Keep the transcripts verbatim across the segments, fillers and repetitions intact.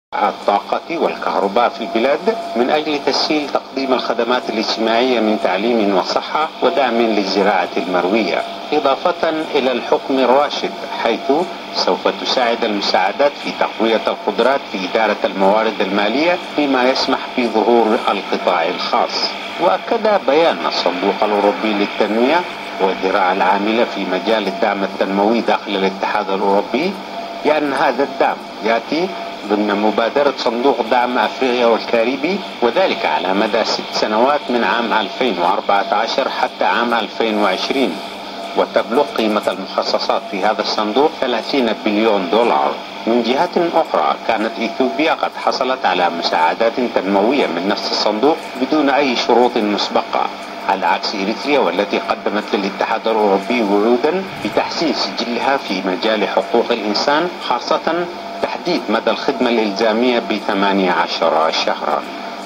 الطاقة والكهرباء في البلاد من أجل تسهيل تقديم الخدمات الاجتماعية من تعليم وصحة ودعم للزراعة المروية، إضافة إلى الحكم الراشد، حيث سوف تساعد المساعدات في تقوية القدرات في إدارة الموارد المالية بما يسمح بظهور القطاع الخاص. وأكد بيان الصندوق الأوروبي للتنمية والذراع العاملة في مجال الدعم التنموي داخل الاتحاد الأوروبي بأن هذا الدعم يأتي ضمن مبادرة صندوق دعم أفريقيا والكاريبي، وذلك على مدى ست سنوات من عام ألفين وأربعة عشر حتى عام ألفين وعشرين، وتبلغ قيمة المخصصات في هذا الصندوق ثلاثين بليون دولار. من جهة أخرى، كانت إثيوبيا قد حصلت على مساعدات تنموية من نفس الصندوق بدون أي شروط مسبقة، على عكس إريتريا والتي قدمت للاتحاد الأوروبي وعودا بتحسين سجلها في مجال حقوق الإنسان، خاصة تحديد مدى الخدمة الإلزامية بثمانية عشر شهرا.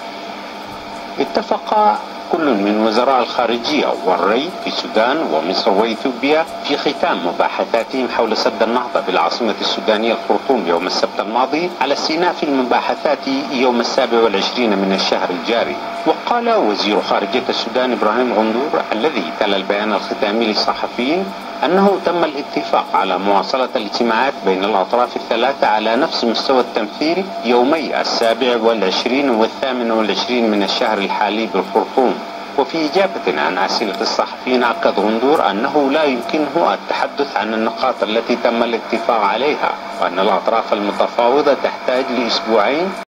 اتفق كل من وزراء الخارجية والري في السودان ومصر وإثيوبيا في ختام مباحثاتهم حول سد النهضة بالعاصمة السودانية الخرطوم يوم السبت الماضي على استئناف المباحثات يوم السابع والعشرين من الشهر الجاري. وقال وزير خارجية السودان إبراهيم غندور الذي تلا البيان الختامي للصحفيين أنه تم الاتفاق على مواصلة الاجتماعات بين الأطراف الثلاثة على نفس مستوى التمثيل يومي السابع والعشرين والثامن والعشرين من الشهر الحالي بالخرطوم. وفي إجابة عن أسئلة الصحفيين، أكد غندور أنه لا يمكنه التحدث عن النقاط التي تم الاتفاق عليها، وأن الأطراف المتفاوضة تحتاج لأسبوعين